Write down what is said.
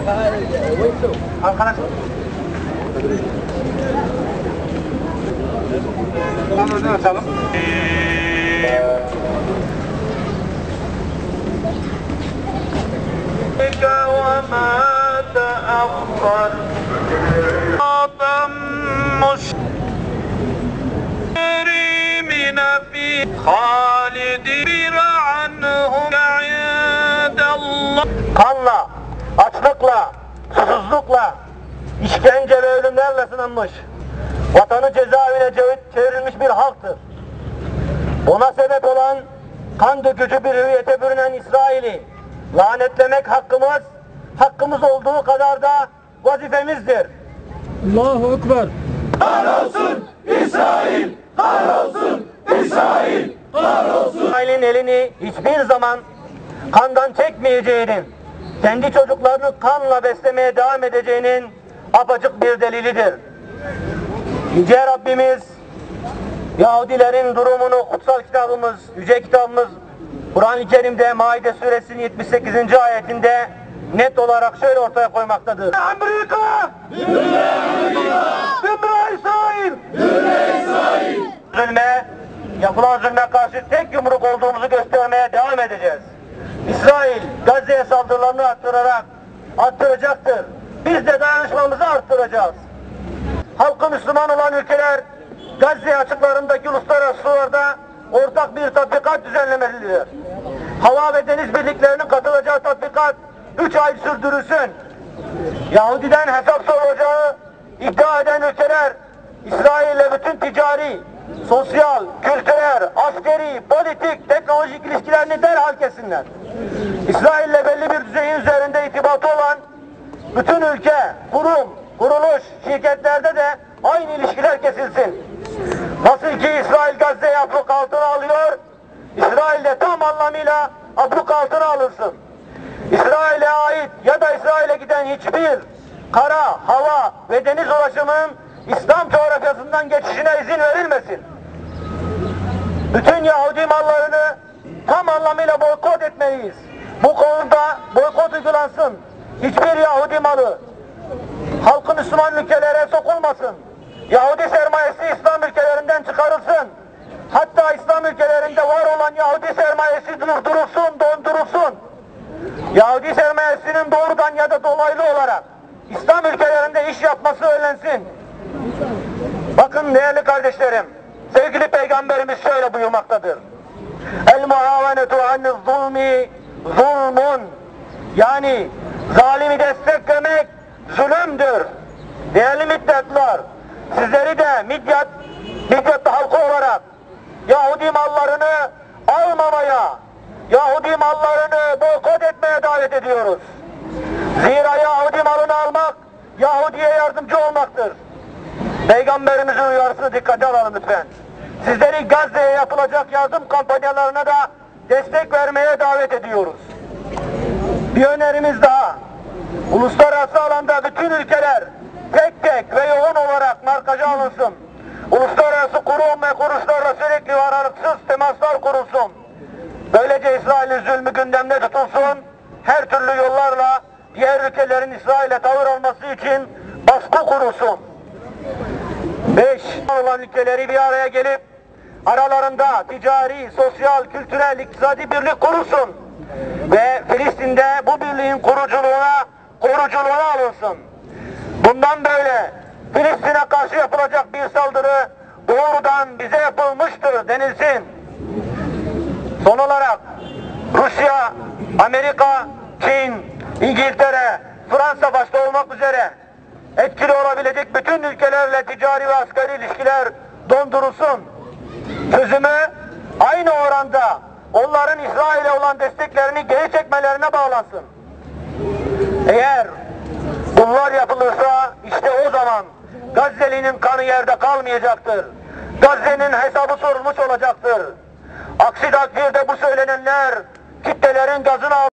Arkadaşlar. Bunu açalım. وما تأخر مشرمين في خالد عنهم عند الله. Kanla, açlıkla, susuzlukla, işkence ve ölümlerle sınanmış, vatanı cezaevine çevrilmiş bir halktır. Ona sebep olan kan dökücü bir hüviyete bürünen İsrail'i lanetlemek hakkımız olduğu kadar da vazifemizdir. Allahu Ekber. Kahrolsun İsrail! Kahrolsun İsrail! Kahrolsun! İsrail'in elini hiçbir zaman kandan çekmeyeceğinin, kendi çocuklarını kanla beslemeye devam edeceğinin apaçık bir delilidir. Yüce Rabbimiz, Yahudilerin durumunu kutsal kitabımız, yüce kitabımız Kur'an-ı Kerim'de Maide suresinin 78. ayetinde net olarak şöyle ortaya koymaktadır. Amerika! Dümle Amerika! Dümle İsrail! Dümle İsrail! Yapılan zulme karşı tek yumruk olduğumuzu göstermeye devam edeceğiz. İsrail Gazze'ye saldırılarını arttıracaktır. Biz de dayanışmamızı arttıracağız. Halkı Müslüman olan ülkeler Gazze açıklarındaki uluslararası sularda ortak bir tatbikat düzenlemelidir. Hava ve deniz birliklerinin katılacağı tatbikat 3 ay sürdürülsün. Yahudiden hesap soracağı iddia eden ülkeler İsrail'le bütün ticari, sosyal, kültürel, askeri, politik, teknolojik ilişkilerini derhal kessinler. İsrail'le belli bir düzeyin üzerinde irtibatı olan bütün ülke, kurum, kuruluş, şirketlerde de aynı ilişkiler kesilsin. Nasıl ki İsrail Gazze'yi abluk altına alıyor, İsrail de tam anlamıyla abluk altına alınsın. İsrail'e ait ya da İsrail'e giden hiçbir kara, hava ve deniz ulaşımının İslam coğrafyasından geçişine izin verilmesin. Bütün Yahudi mallarını tam anlamıyla boykot etmeliyiz. Bu konuda boykot uygulansın. Hiçbir Yahudi malı halkı Müslüman ülkelere sokulmasın. Yahudi sermayesi İslam ülkelerinden çıkarılsın. Hatta İslam ülkelerinde var olan Yahudi sermayesi durdurulsun, dondurulsun. Yahudi sermayesinin doğrudan ya da dolaylı olarak İslam ülkelerinde iş yapması önlensin. Bakın değerli kardeşlerim, sevgili Peygamberimiz şöyle buyurmaktadır. El muavenetu anniz zulmi zulmun. Yani zalimi desteklemek zulümdür. Değerli Midyatlılar, sizleri de Midyat halkı olarak Yahudi mallarını almamaya, Yahudi mallarını boykot etmeye davet ediyoruz. Zira Yahudi malını almak, Yahudi'ye yardımcı olmaktır. Peygamberimizin uyarısını dikkate alalım lütfen. Sizleri Gazze'ye yapılacak yardım kampanyalarına da destek vermeye davet ediyoruz. Bir önerimiz daha. Uluslararası alanda bütün ülkeler tek tek ve yoğun olarak markaja alınsın. Uluslararası kurum ve kuruluşlarla sürekli ve aralıksız temaslar kurulsun. Böylece İsrail'in zulmü gündemde tutulsun. Her türlü yollarla diğer ülkelerin İsrail'e tavır alması için baskı kurulsun. 5. olan ülkeleri bir araya gelip aralarında ticari, sosyal, kültürel, iktisadi birlik kurulsun. Ve Filistin'de bu birliğin kuruculuğuna alınsın. Bundan böyle Filistin'e karşı yapılacak bir saldırı doğrudan bize yapılmıştır denilsin. Son olarak Rusya, Amerika, Çin, İngiltere, Fransa başta olmak üzere etkili olabilecek bütün ülkelerle ticari ve asgari ilişkiler dondurulsun. Çözümü aynı oranda onların İsrail'e olan desteklerini geri çekmelerine bağlansın. Eğer bunlar yapılırsa işte o zaman Gazze'linin kanı yerde kalmayacaktır. Gazze'nin hesabı sorulmuş olacaktır. Aksi takdirde bu söylenenler kitlelerin gazını